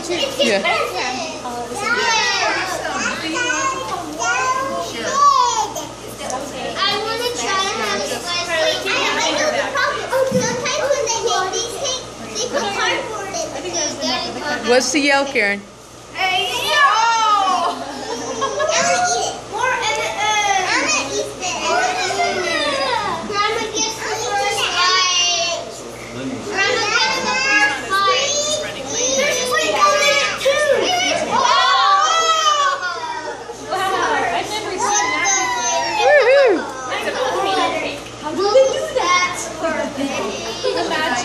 Yeah. I want to try to have it sometimes when they make these cakes, they put cardboard in the cake. What's the yell, Karen? Hey, yo! I'm gonna eat it. More I'm gonna eat this. Grandma gets the first bite. Grandma gets the first bite. There's sweet on it too. Wow! I've never seen that Woohoo! before. How do they do that? That's perfect.